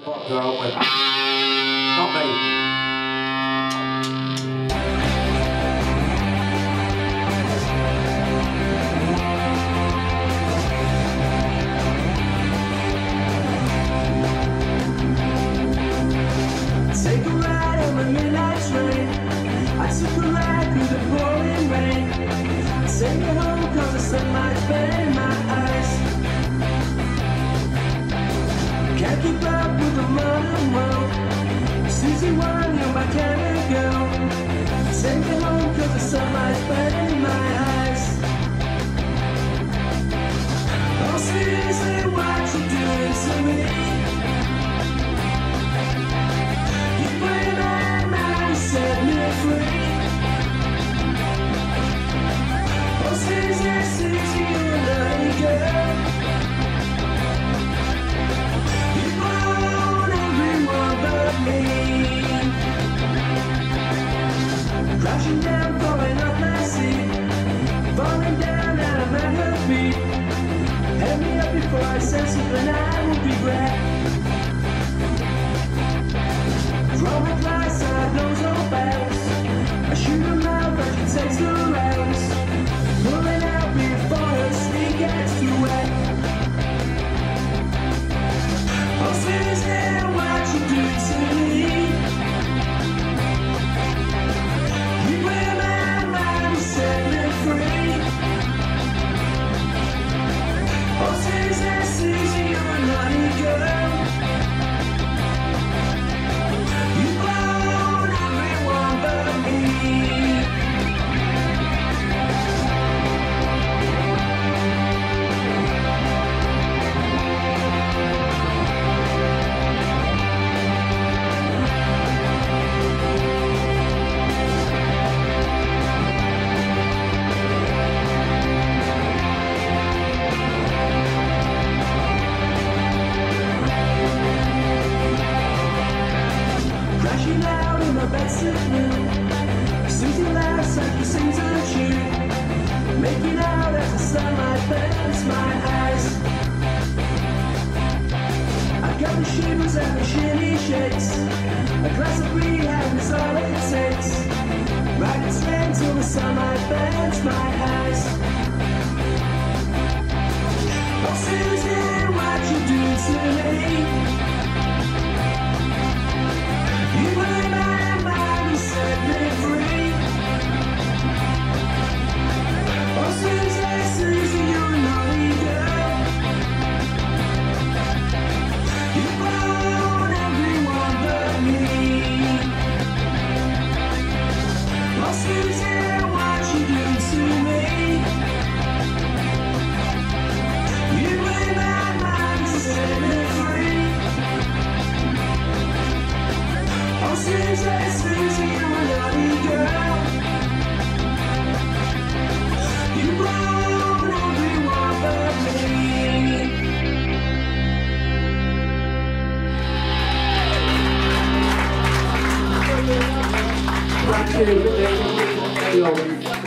What to help with? Not me. Take a ride on the midnight train. I took a ride through the pouring rain. Take me home cause the sunlight's burning my eyes. Can't keep up with the modern world. Suzy, one, you're my kind of girl. Take me home cause the sunlight's burning my eyes. Oh Suzy, what you doing to me? Set me free. Oh Suzy, Suzy, you're a naughty girl. You've blown everyone but me. Crashing down, falling off my seat, falling down and I'm at her feet. Hand me up before I say something I will regret. Draw my glass, I knows no bells. I shoot her mouth as she takes the rails, pulling out before her sleeve gets too wet. Oh Suzy, what you do to me? You wear my mind, set me free. Oh Suzy, Suzy, you're a naughty girl. Crashing out in my bedsit room, Suzy laughs and she sings a tune, making out as the sunlight burns my eyes. I got the shivers and the shimmy shakes. A glass of rehab is all it takes. Ride its lane till the sunlight burns my eyes. Oh Suzy, what you do to me? You wear my mind and set me free. Oh Suzy, Suzy, you're a naughty girl. You've blown everyone but me. Oh Suzy, what you do to me? You wear my mind and set me free. Oh Suzy, Suzy, you're a naughty girl. You've blown everyone but me. Thank you.